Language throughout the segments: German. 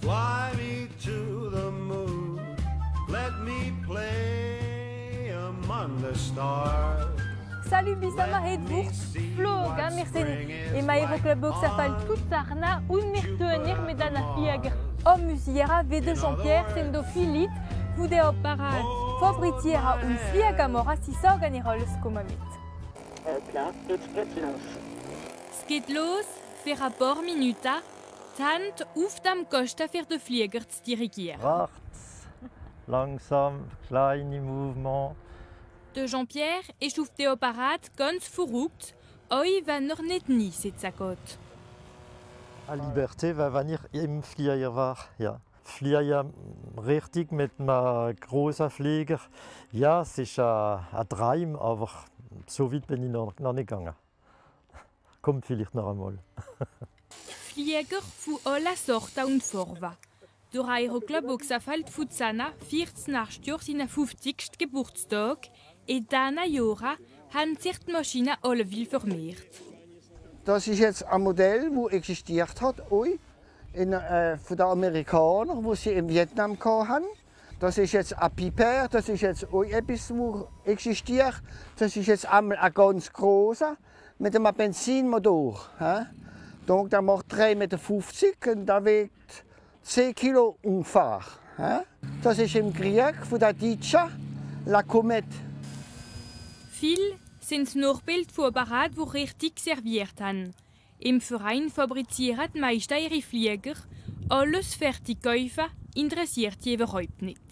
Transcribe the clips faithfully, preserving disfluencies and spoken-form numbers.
Fly me to the moon, let me play among the stars. Salut Bissama Hedwurst, Floga, Mersen, e ma Aeroclub Oxafal tout Sarna, un mirtenir medana Flieger. O musiera vede Jean-Pierre sendo filit, vude o parad, fabritiera un Fliegamora si s'organirols komamit. Klar, jetzt geht's los. Es geht los, für rapport Minuta, tant uft am Costa für de Flieger zu dirigieren. Rechts, langsam, kleine Movement. De Jean-Pierre échauffe au parade ganz verrückt, oi va noch nicht nie sitzt gut. A Liberté va venir im Flieger war, ja. Flieger richtig mit ma großer Flieger. Ja, es ist ein Traum, aber so weit bin ich noch, noch nicht gegangen. Kommt vielleicht noch einmal. Flieger fu alla sorta und forva. Der Aeroclub Oxafalt Futsana feiert nach Jahr seinen fünfzigsten Geburtstag und dana Jora haben sich die Maschine alle viel vermehrt. Das ist jetzt ein Modell, das existiert hat, in, äh, von den Amerikanern, die sie in Vietnam hatten. Das ist jetzt ein Piper, das ist jetzt auch etwas, das existiert. Das ist jetzt einmal ein ganz grosser mit einem Benzinmotor. Donc, der macht drei Meter fünfzig und der wiegt zehn Kilo ungefähr. Das ist im Krieg von der Deutschen, La Comète. Viel sind Nachbild von Apparat, die richtig serviert haben. Im Verein fabrizieren die meisten ihre Flieger. Alles fertig kaufen interessiert sie überhaupt nicht.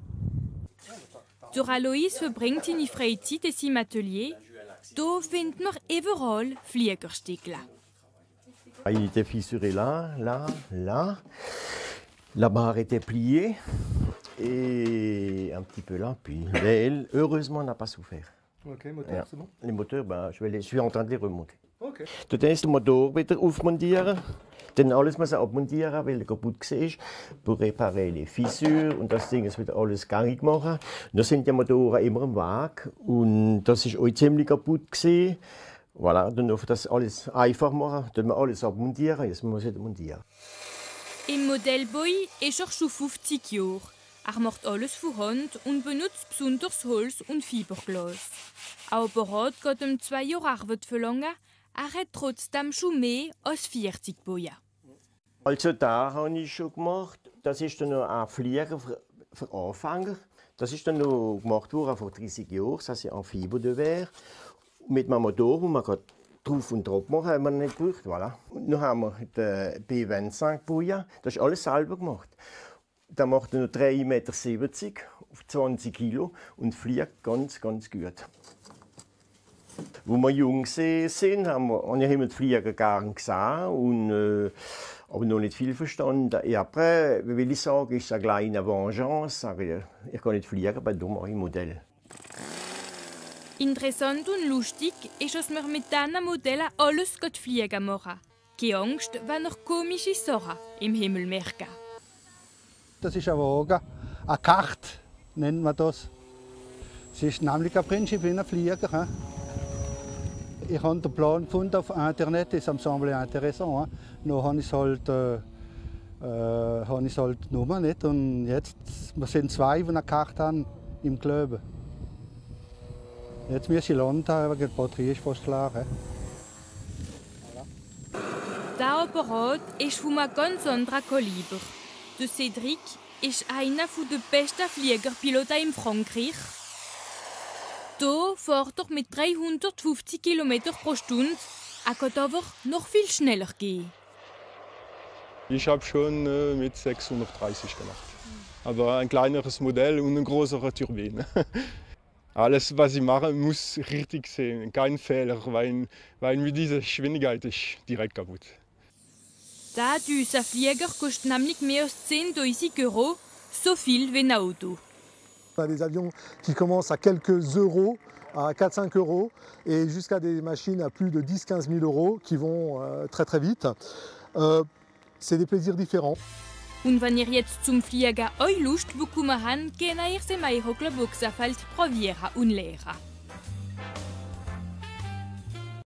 Der Alois verbringt seine Freizeit in seinem Atelier. Hier findet man überall Fliegerstücke. Il était fissuré là, là, là. La barre était pliée et un petit peu là. Puis l'aile, heureusement, n'a pas souffert. Ok, moteur, Ja. c'est bon. Les moteurs, ben, je, vais les, je suis en train de les remonter. Okay. Dann ist der Motor wieder aufmontieren. Dann alles müssen abmontieren, weil er kaputt war, pour réparer les fissures und das Ding ist wieder alles gängig machen. Und da sind die Motoren immer im Weg und das ist auch ziemlich kaputt gewesen. Voilà, dann auf das alles einfach machen, dann wir alles abmontieren, jetzt muss ich montieren. Im Modellboy ist er schon fünfzig Jahre. Er macht alles von Hand und benutzt besonders Holz und Fiberglas. Auch Apparat geht um zwei Jahre Arbeit verlangen, er hat trotzdem schon mehr als vierzig Bojen. Also da habe ich schon gemacht, das ist dann noch ein Flieger für, für Anfänger. Das ist dann noch gemacht worden vor dreißig Jahren, das ist ein Fiber de verre. Mit einem Motor, wo man drauf und drauf machen kann, haben wir nicht durch. Voilà. Und dann haben wir den B fünfundzwanzig Bojen, das ist alles selber gemacht. Der macht nur drei Meter siebzig auf zwanzig Kilo und fliegt ganz, ganz gut. Wo wir jung sind, haben wir, haben wir die Flieger gern gesehen und äh, aber noch nicht viel verstanden. Et après, will ich sagen, ist eine kleine Vengeance. Ich kann nicht fliegen, aber da mache ich Modell. Interessant und lustig ist, dass wir mit diesen Modellen alles fliegen machen. Keine Angst, wenn noch komische Sachen im Himmel merken. Das ist ein Wagen, eine Karte nennt man das. Es ist nämlich ein Prinzip wie ein Flieger. Ich habe den Plan gefunden auf Internet, das me semblait interessant. Dann habe ich es halt, äh, äh, habe ich es halt nur nicht. Und jetzt, wir sind zwei, die eine Karte haben im Club. Jetzt müssen wir landen, weil die Batterie ist fast klar. Dieser Apparat ist von einem ganz anderen Kaliber. Der Cédric ist einer der besten Fliegerpiloten in Frankreich. Hier fährt er mit dreihundertfünfzig Kilometern pro Stunde. Er kann aber noch viel schneller gehen. Ich habe schon äh, mit sechshundertdreißig gemacht. Aber ein kleineres Modell und eine größere Turbine. Alles, was ich mache, muss richtig sein. Kein Fehler, weil, weil mit dieser Geschwindigkeit ist direkt kaputt. Dieser Flieger kostet nämlich mehr als zehntausend Euro, so viel wie ein Auto. On a des avions qui commencent à quelques euros, à quatre à cinq euros, et jusqu'à des machines à plus de dix à quinze mille euros qui vont euh, très très vite. Euh, C'est des plaisirs différents. Und wenn ihr jetzt zum Fliegen euch Lust bekommen habt, könnt ihr im Aeroclub Oxafalt probieren und lernen.